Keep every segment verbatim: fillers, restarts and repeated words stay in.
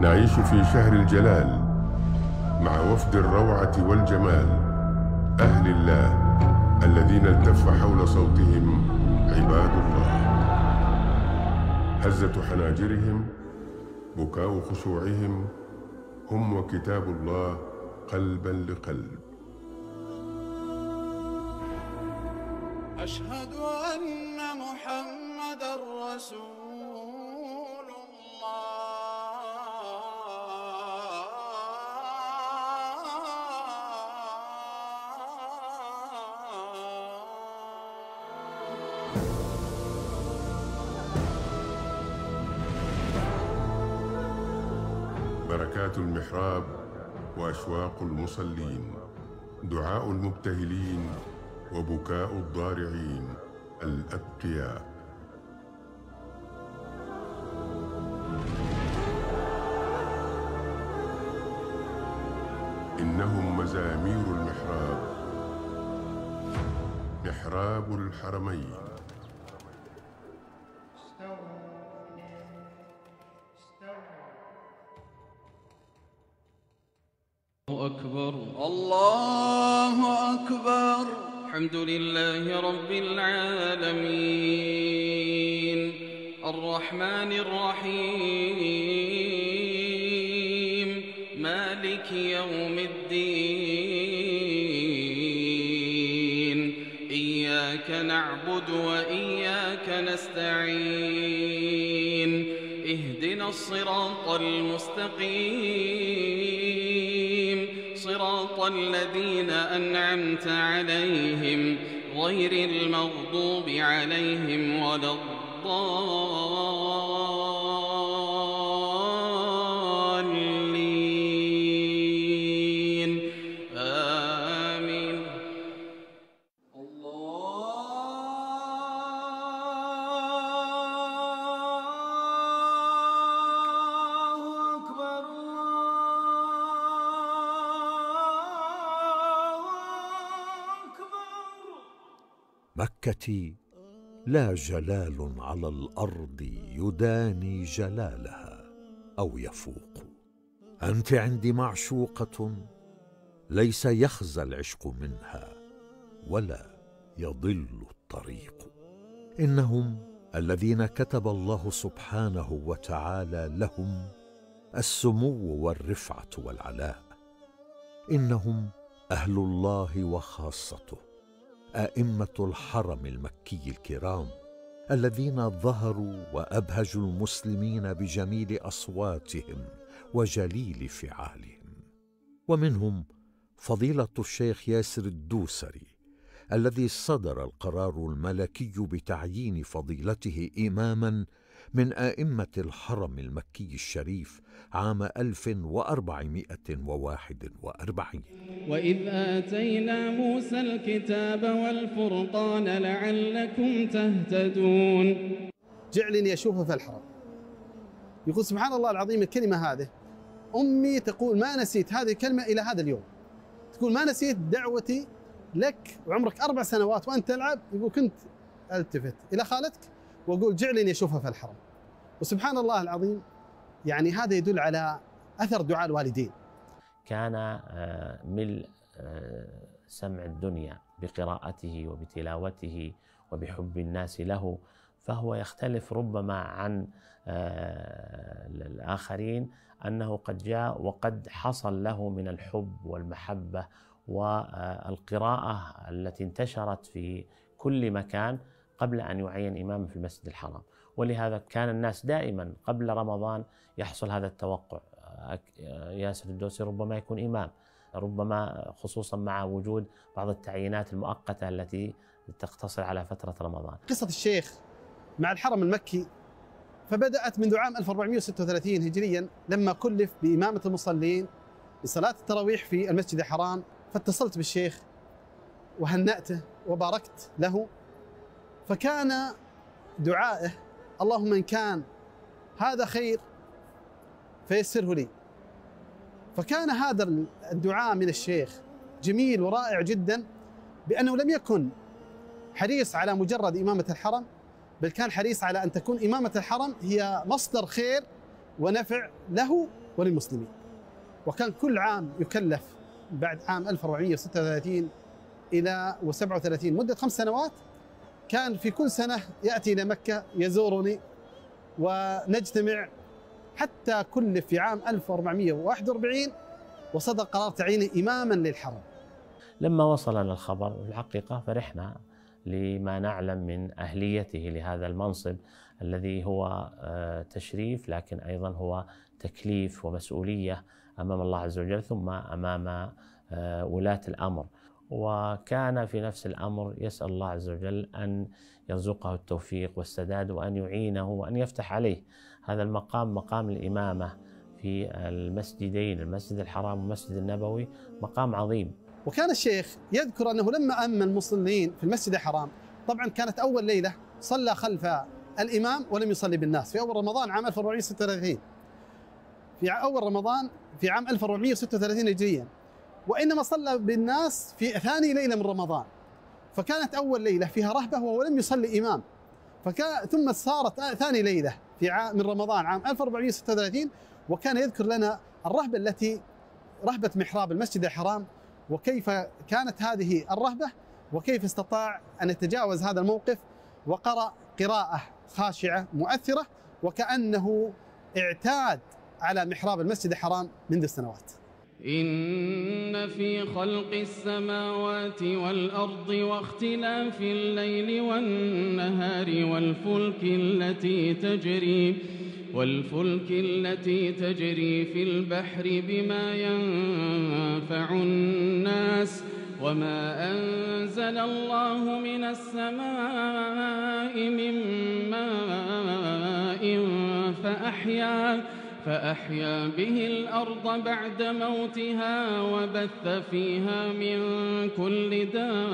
نعيش في شهر الجلال مع وفد الروعة والجمال، أهل الله الذين التف حول صوتهم عباد الله. هزة حناجرهم، بكاء خشوعهم، هم وكتاب الله قلبا لقلب. أشهد أن محمدًا رسول الله. بركات المحراب وأشواق المصلين، دعاء المبتهلين وبكاء الضارعين الأتقياء. إنهم مزامير المحراب، محراب الحرمين. الله أكبر الله أكبر. الحمد لله رب العالمين الرحمن الرحيم مالك يوم الدين. إياك نعبد وإياك نستعين. اهدنا الصراط المستقيم صراط الذين أنعمت عليهم غير المغضوب عليهم ولا الضالين. آمين. مكتي لا جلال على الأرض يداني جلالها أو يفوق. أنت عندي معشوقة ليس يخزى العشق منها ولا يضل الطريق. إنهم الذين كتب الله سبحانه وتعالى لهم السمو والرفعة والعلاء. إنهم أهل الله وخاصته، أئمة الحرم المكي الكرام الذين ظهروا وأبهجوا المسلمين بجميل أصواتهم وجليل فعالهم. ومنهم فضيلة الشيخ ياسر الدوسري الذي صدر القرار الملكي بتعيين فضيلته إماماً من أئمة الحرم المكي الشريف عام ألف وأربعمائة وواحد وأربعين. وإذ آتينا موسى الكتاب والفرقان لعلكم تهتدون. جعلني أشوفه في الحرم. يقول سبحان الله العظيم الكلمة هذه أمي تقول ما نسيت هذه الكلمة إلى هذا اليوم. تقول ما نسيت دعوتي لك وعمرك أربع سنوات وأنت تلعب. يقول كنت ألتفت إلى خالتك وأقول جعلني أشوفها في الحرم. وسبحان الله العظيم يعني هذا يدل على أثر دعاء الوالدين. كان ملء سمع الدنيا بقراءته وبتلاوته وبحب الناس له، فهو يختلف ربما عن الآخرين أنه قد جاء وقد حصل له من الحب والمحبة والقراءة التي انتشرت في كل مكان قبل أن يعين إماما في المسجد الحرام. ولهذا كان الناس دائما قبل رمضان يحصل هذا التوقع، ياسر الدوسري ربما يكون إمام، ربما خصوصا مع وجود بعض التعيينات المؤقتة التي تقتصر على فترة رمضان. قصة الشيخ مع الحرم المكي فبدأت منذ عام ألف وأربعمائة وستة وثلاثين هجريا لما كلف بإمامة المصلين لصلاة التراويح في المسجد الحرام. فاتصلت بالشيخ وهنأته وباركت له، فكان دعائه اللهم إن كان هذا خير فيسره لي. فكان هذا الدعاء من الشيخ جميل ورائع جدا، بأنه لم يكن حريص على مجرد إمامة الحرم، بل كان حريص على أن تكون إمامة الحرم هي مصدر خير ونفع له وللمسلمين. وكان كل عام يكلف بعد عام ألف وأربعمئة وستة وثلاثين إلى وسبعة وثلاثين مدة خمس سنوات، كان في كل سنة يأتي إلى مكة يزورني ونجتمع، حتى كلف في عام ألف وأربعمئة وواحد وأربعين وصدر قرار تعيينه إماما للحرم. لما وصلنا الخبر في الحقيقة فرحنا لما نعلم من أهليته لهذا المنصب الذي هو تشريف، لكن أيضا هو تكليف ومسؤولية أمام الله عز وجل ثم أمام ولاة الأمر. وكان في نفس الأمر يسأل الله عز وجل أن يرزقه التوفيق والسداد وأن يعينه وأن يفتح عليه. هذا المقام مقام الإمامة في المسجدين، المسجد الحرام والمسجد النبوي، مقام عظيم. وكان الشيخ يذكر أنه لما أمن المصلين في المسجد الحرام، طبعا كانت أول ليلة صلى خلف الإمام ولم يصلي بالناس في أول رمضان عام ألف وأربعمئة وستة وثلاثين، في أول رمضان في عام ألف وأربعمئة وستة وثلاثين هجريا، وإنما صلى بالناس في ثاني ليلة من رمضان. فكانت أول ليلة فيها رهبة وهو لم يصلي إمام، فكان ثم صارت ثاني ليلة في عام من رمضان عام ألف وأربعمئة وستة وثلاثين، وكان يذكر لنا الرهبة التي رهبة محراب المسجد الحرام، وكيف كانت هذه الرهبة وكيف استطاع أن يتجاوز هذا الموقف، وقرأ قراءة خاشعة مؤثرة وكأنه اعتاد على محراب المسجد الحرام منذ سنوات. إن في خلق السماوات والأرض واختلاف الليل والنهار والفلك التي تجري والفلك التي تجري في البحر بما ينفع الناس وما أنزل الله من السماء من ماء فأحيا فأحيا به الأرض بعد موتها وبث فيها من كل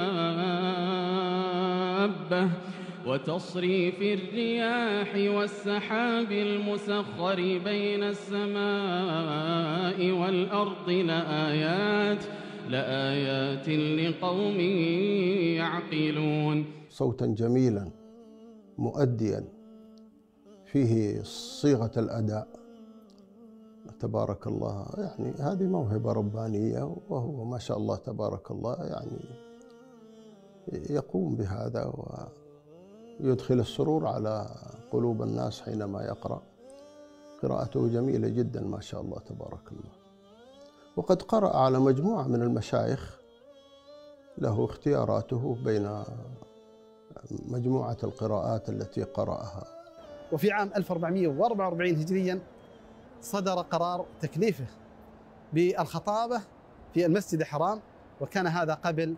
دابة وتصريف الرياح والسحاب المسخر بين السماء والأرض لآيات لآيات لقوم يعقلون. صوتا جميلا مؤديا فيه صيغة الأداء، تبارك الله، يعني هذه موهبة ربانية، وهو ما شاء الله تبارك الله يعني يقوم بهذا ويدخل السرور على قلوب الناس حينما يقرأ. قراءته جميلة جدا ما شاء الله تبارك الله. وقد قرأ على مجموعة من المشايخ له اختياراته بين مجموعة القراءات التي قرأها. وفي عام ألف وأربعمئة وأربعة وأربعين هجريا صدر قرار تكليفه بالخطابة في المسجد الحرام، وكان هذا قبل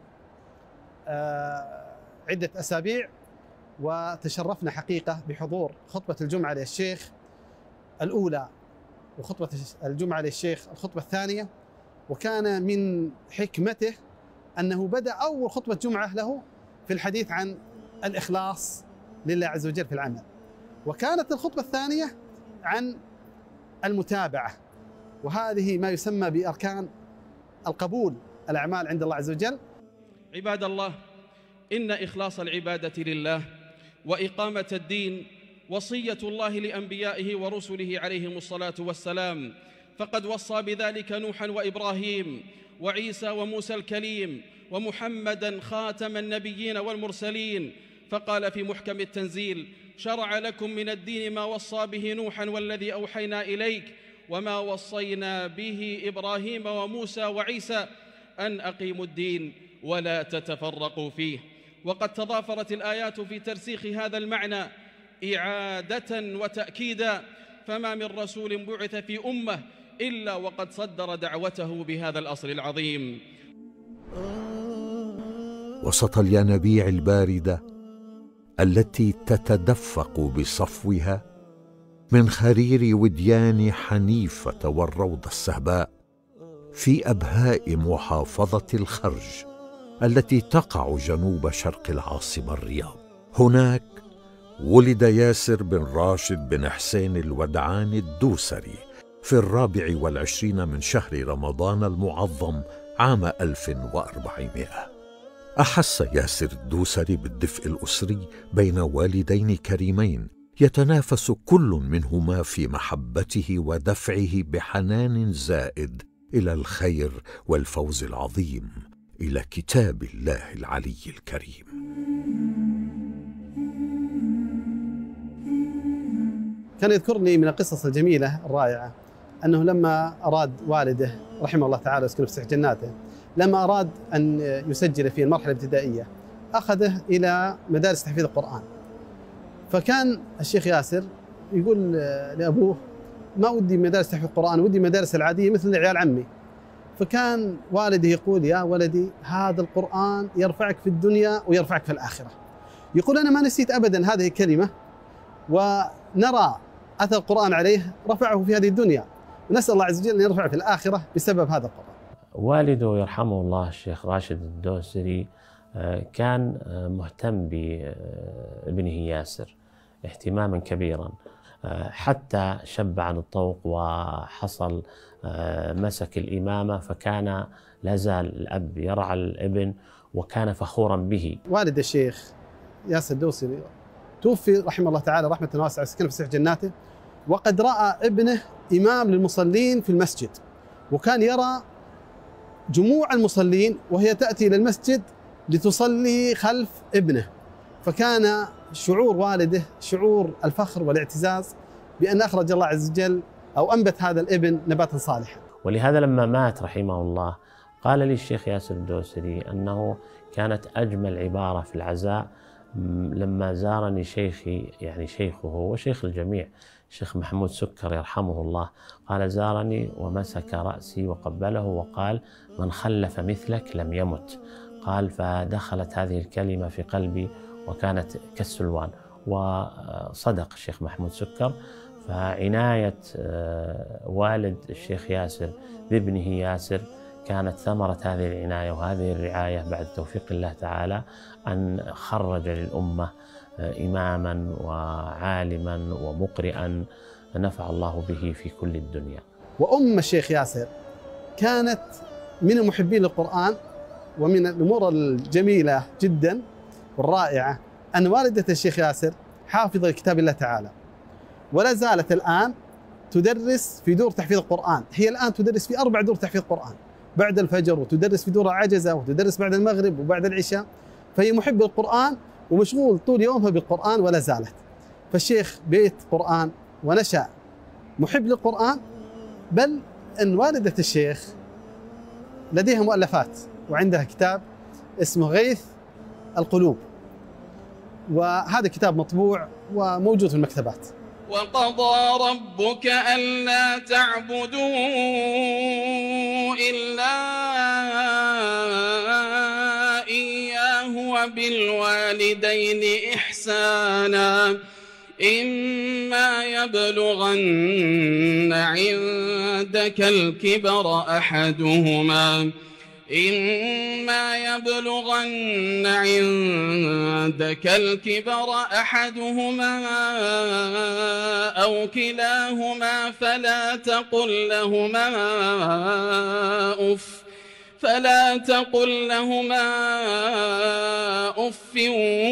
عدة أسابيع، وتشرفنا حقيقة بحضور خطبة الجمعة للشيخ الأولى وخطبة الجمعة للشيخ الخطبة الثانية. وكان من حكمته أنه بدأ أول خطبة جمعة له في الحديث عن الإخلاص لله عز وجل في العمل، وكانت الخطبة الثانية عن المتابعة، وهذه ما يسمى بأركان القبول الأعمال عند الله عز وجل. عباد الله، إن إخلاص العبادة لله وإقامة الدين وصية الله لأنبيائه ورسله عليهم الصلاة والسلام، فقد وصى بذلك نوحا وإبراهيم وعيسى وموسى الكليم ومحمدا خاتم النبيين والمرسلين، فقال في محكم التنزيل: شرع لكم من الدين ما وصى به نوحا والذي أوحينا إليك وما وصينا به إبراهيم وموسى وعيسى أن أقيموا الدين ولا تتفرقوا فيه. وقد تضافرت الآيات في ترسيخ هذا المعنى إعادة وتأكيدا، فما من رسول بعث في أمة إلا وقد صدر دعوته بهذا الأصل العظيم. وسط الينابيع الباردة التي تتدفق بصفوها من خرير وديان حنيفة والروضة السهباء في أبهاء محافظة الخرج التي تقع جنوب شرق العاصمة الرياض، هناك ولد ياسر بن راشد بن حسين الودعاني الدوسري في الرابع والعشرين من شهر رمضان المعظم عام ألف وأربعمائة. أحس ياسر الدوسري بالدفء الأسري بين والدين كريمين يتنافس كل منهما في محبته ودفعه بحنان زائد إلى الخير والفوز العظيم، إلى كتاب الله العلي الكريم. كان يذكرني من القصص الجميلة الرائعة أنه لما أراد والده رحمه الله تعالى يسكنه في فسح جناته، لما أراد أن يسجل في المرحلة الابتدائية أخذه إلى مدارس تحفيظ القرآن. فكان الشيخ ياسر يقول لأبوه: ما ودي مدارس تحفيظ القرآن، ودي مدارس العادية مثل عيال عمي. فكان والده يقول: يا ولدي، هذا القرآن يرفعك في الدنيا ويرفعك في الآخرة. يقول: أنا ما نسيت أبدا هذه الكلمة، ونرى أثر القرآن عليه رفعه في هذه الدنيا، ونسأل الله عز وجل أن يرفعه في الآخرة بسبب هذا القرآن. والده يرحمه الله الشيخ راشد الدوسري كان مهتم بابنه ياسر اهتماما كبيرا، حتى شب عن الطوق وحصل مسك الإمامة، فكان لا زال الأب يرعى الابن وكان فخورا به. والد الشيخ ياسر الدوسري توفي رحمه الله تعالى رحمة واسعة، سكن في فسح جناته، وقد رأى ابنه إمام للمصلين في المسجد، وكان يرى جموع المصلين وهي تأتي إلى المسجد لتصلي خلف ابنه. فكان شعور والده شعور الفخر والاعتزاز بأن أخرج الله عز وجل أو أنبت هذا الابن نباتا صالحا. ولهذا لما مات رحمه الله قال لي الشيخ ياسر الدوسري أنه كانت أجمل عبارة في العزاء لما زارني شيخي، يعني شيخه وشيخ الجميع، الشيخ محمود سكر يرحمه الله، قال: زارني ومسك رأسي وقبله وقال: من خلف مثلك لم يمت. قال: فدخلت هذه الكلمة في قلبي وكانت كالسلوان. وصدق الشيخ محمود سكر. فعناية والد الشيخ ياسر بابنه ياسر كانت ثمرة هذه العناية وهذه الرعاية بعد توفيق الله تعالى أن خرج للأمة إماما وعالما ومقرئا نفع الله به في كل الدنيا. وأم الشيخ ياسر كانت من المحبين للقرآن. ومن الأمور الجميلة جدا والرائعة أن والدة الشيخ ياسر حافظة لكتاب الله تعالى، ولا زالت الآن تدرس في دور تحفيظ القرآن. هي الآن تدرس في أربع دور تحفيظ القرآن بعد الفجر، وتدرس في دور العجزة، وتدرس بعد المغرب وبعد العشاء. فهي محب للقرآن ومشغول طول يومها بالقرآن ولا زالت. فالشيخ بيت قرآن ونشأ محب للقرآن، بل أن والدة الشيخ لديها مؤلفات، وعندها كتاب اسمه غيث القلوب، وهذا كتاب مطبوع وموجود في المكتبات. وقضى ربك ألا تعبدوا إلا إياه وبالوالدين إحسانا إما يبلغن عندك الكبر أحدهما إما يبلغن عندك الكبر أحدهما أو كلاهما فلا تقل لهما أف فلا تقل لهما أف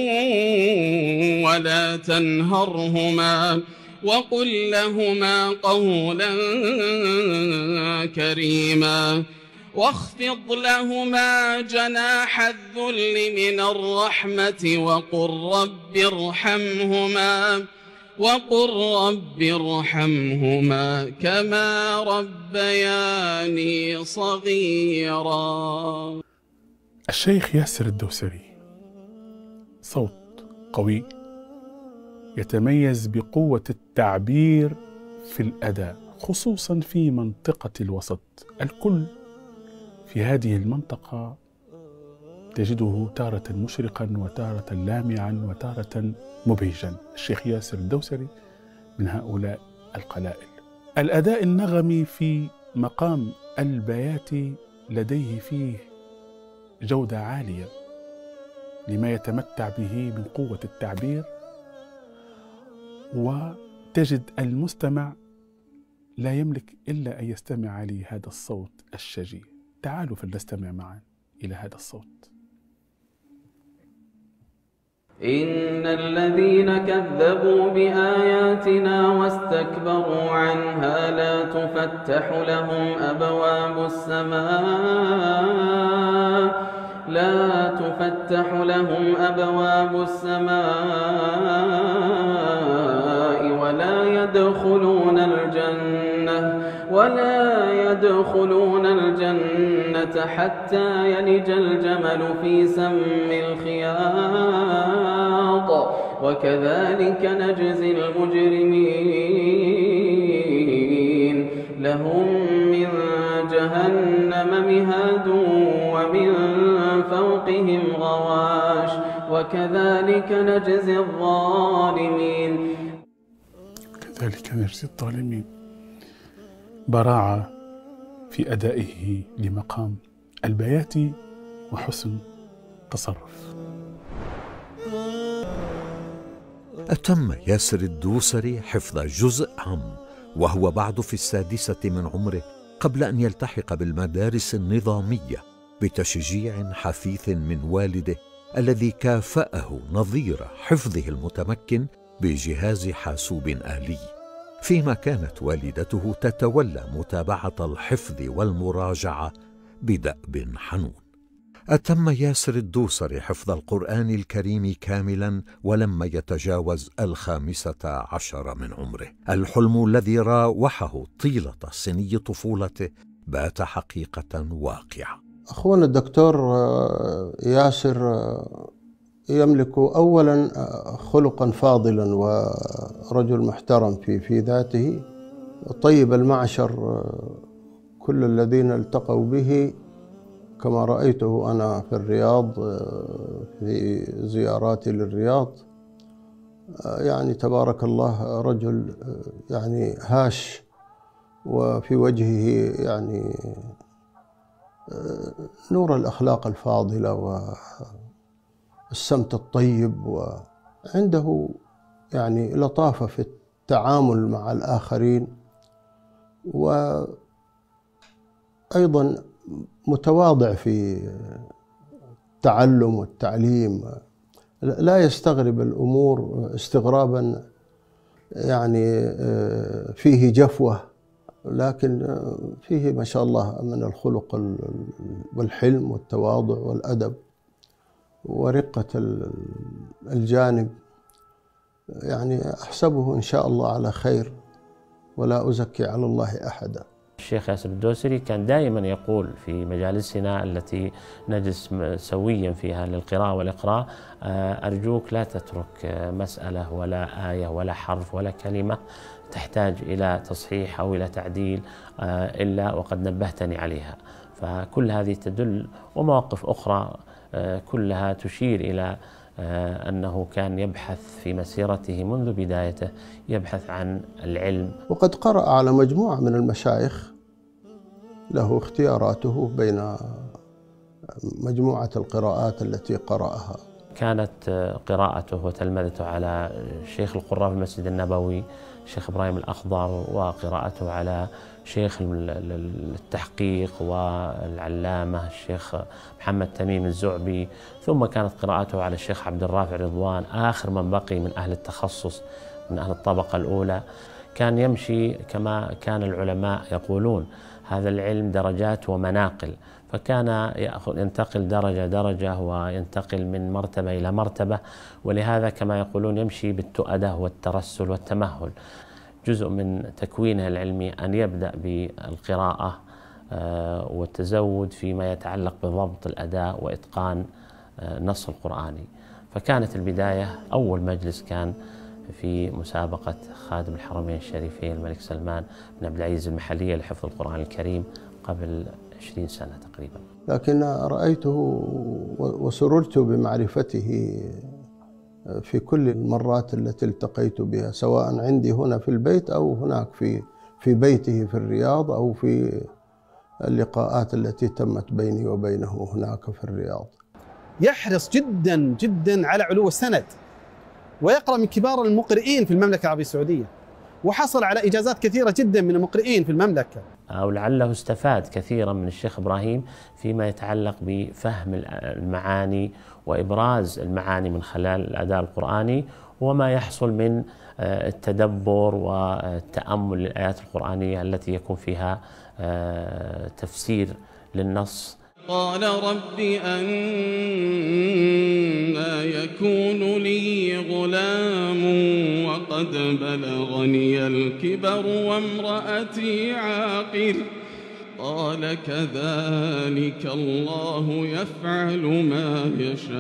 ولا تنهرهما وقل لهما قولا كريما واخفض لهما جناح الذل من الرحمة وقل رب ارحمهما وقل رب ارحمهما كما ربياني صغيرا. الشيخ ياسر الدوسري صوت قوي يتميز بقوة التعبير في الأداء، خصوصا في منطقة الوسط. الكل في هذه المنطقة تجده تارة مشرقا وتارة لامعا وتارة مبهجا. الشيخ ياسر الدوسري من هؤلاء القلائل. الأداء النغمي في مقام البياتي لديه فيه جودة عالية لما يتمتع به من قوة التعبير، وتجد المستمع لا يملك إلا أن يستمع لهذا الصوت الشجي. تعالوا فلنستمع معا إلى هذا الصوت. إن الذين كذبوا بآياتنا واستكبروا عنها لا تفتح لهم أبواب السماء لا تفتح لهم أبواب السماء ولا يدخلون الجنة ولا يدخلون الجنة حتى يلج الجمل في سم الخياط وكذلك نجزي المجرمين لهم من جهنم مهاد ومن فوقهم غواش وكذلك نجزي الظالمين كذلك نجزي الظالمين. براعة في أدائه لمقام البيات وحسن تصرف. أتم ياسر الدوسري حفظ جزء عام وهو بعد في السادسة من عمره قبل أن يلتحق بالمدارس النظامية بتشجيع حثيث من والده الذي كافأه نظير حفظه المتمكن بجهاز حاسوب آلي، فيما كانت والدته تتولى متابعة الحفظ والمراجعة بدأب حنون. أتم ياسر الدوسري حفظ القرآن الكريم كاملا ولما يتجاوز الخامسة عشر من عمره. الحلم الذي راوحه طيلة سني طفولته بات حقيقة واقعة. أخونا الدكتور ياسر يملك أولا خلقا فاضلا ورجل محترم في في ذاته، طيب المعشر. كل الذين التقوا به كما رأيته أنا في الرياض في زياراتي للرياض، يعني تبارك الله رجل يعني هاش، وفي وجهه يعني نور الأخلاق الفاضلة والسمت الطيب، وعنده يعني لطافة في التعامل مع الآخرين، وأيضا متواضع في التعلم والتعليم، لا يستغرب الأمور استغرابا يعني فيه جفوة، لكن فيه ما شاء الله من الخلق والحلم والتواضع والأدب ورقة الجانب. يعني أحسبه إن شاء الله على خير ولا أزكي على الله أحدا. الشيخ ياسر الدوسري كان دائما يقول في مجالسنا التي نجلس سويا فيها للقراءة والإقراء: أرجوك لا تترك مسألة ولا آية ولا حرف ولا كلمة تحتاج إلى تصحيح أو إلى تعديل إلا وقد نبهتني عليها. فكل هذه تدل، ومواقف أخرى كلها تشير إلى أنه كان يبحث في مسيرته منذ بدايته يبحث عن العلم. وقد قرأ على مجموعة من المشايخ، له اختياراته بين مجموعة القراءات التي قرأها. كانت قراءته وتلمذته على شيخ القراء في المسجد النبوي الشيخ إبراهيم الأخضر، وقراءته على شيخ التحقيق والعلامة الشيخ محمد تميم الزعبي، ثم كانت قراءته على الشيخ عبد الرافع رضوان، آخر من بقي من أهل التخصص من أهل الطبقة الأولى. كان يمشي كما كان العلماء يقولون: هذا العلم درجات ومناقل، فكان ينتقل درجة درجة وينتقل من مرتبة إلى مرتبة، ولهذا كما يقولون يمشي بالتؤدة والترسل والتمهل. جزء من تكوينه العلمي أن يبدأ بالقراءة والتزود فيما يتعلق بضبط الأداء وإتقان النص القرآني. فكانت البداية أول مجلس كان في مسابقة خادم الحرمين الشريفين الملك سلمان بن عبد العزيز المحلية لحفظ القرآن الكريم قبل عشرين سنة تقريبا. لكن رأيته وسررت بمعرفته في كل المرات التي التقيت بها، سواء عندي هنا في البيت أو هناك في في بيته في الرياض، أو في اللقاءات التي تمت بيني وبينه هناك في الرياض. يحرص جدا جدا على علو السند، ويقرأ من كبار المقرئين في المملكة العربية السعودية، وحصل على إجازات كثيرة جدا من المقرئين في المملكة. أو لعله استفاد كثيرا من الشيخ إبراهيم فيما يتعلق بفهم المعاني وإبراز المعاني من خلال الأداء القرآني، وما يحصل من التدبر والتأمل للآيات القرآنية التي يكون فيها تفسير للنص. قال رب أنى يكون لي غلام وقد بلغني الكبر وامرأتي عاقر قال كذلك الله يفعل ما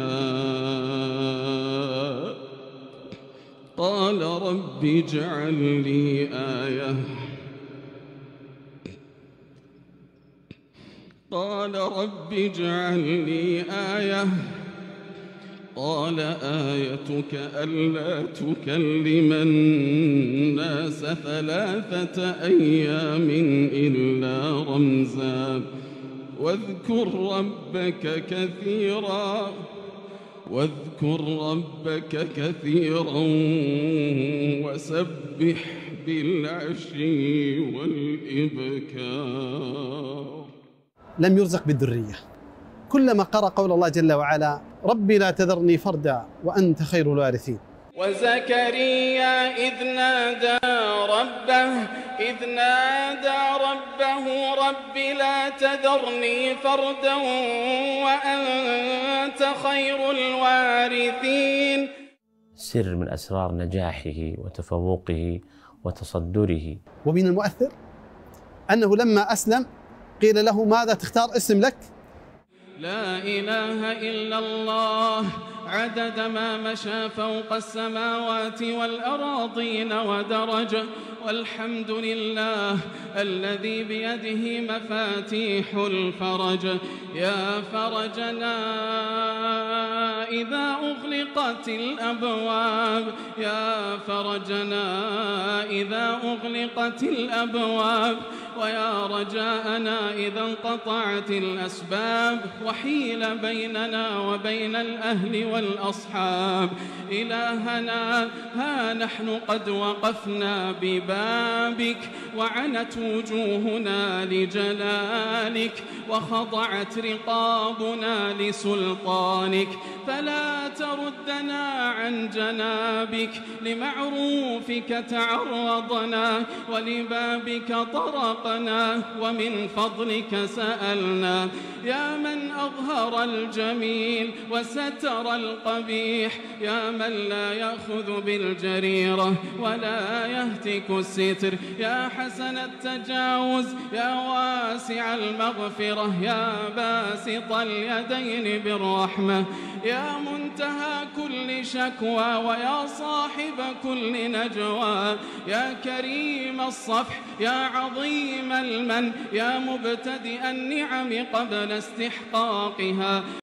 يشاء قال رب اجعل لي آية قال رب اجعل لي آية قال آيتك ألا تكلم الناس ثلاثة أيام إلا رمزا واذكر ربك كثيرا واذكر ربك كثيرا وسبح بالعشي والإبكار. لم يرزق بالذرية، كلما قرأ قول الله جل وعلا ربي لا تذرني فردا وأنت خير الوارثين. وزكريا إذ نادى ربه إذ نادى ربه رب لا تذرني فردا وأنت خير الوارثين. سر من أسرار نجاحه وتفوقه وتصدره. ومن المؤثر أنه لما أسلم قيل له ماذا تختار اسم لك؟ لا إله إلا الله عدد ما مشى فوق السماوات والأراضين ودرج والحمد لله الذي بيده مفاتيح الفرج يا فرجنا إذا أغلقت الأبواب يا فرجنا إذا أغلقت الأبواب ويا رجاءنا إذا انقطعت الأسباب وحيل بيننا وبين الأهل والأصحاب. إلهنا ها نحن قد وقفنا ببابك وعنت وجوهنا لجلالك وخضعت رقابنا لسلطانك فلا تردنا عن جنابك. لمعروفك تعرضنا ولبابك طرقنا ومن فضلك سألنا. يا من أظهر الجميل وستر القبيح يا من لا يأخذ بالجريرة ولا يهتك الستر يا حسن التجاوز يا واسع المغفرة يا باسط اليدين بالرحمة يا منتهى كل شكوى ويا صاحب كل نجوى يا كريم الصفح يا عظيم المن يا مبتدئ النعم قبل استحقاقها.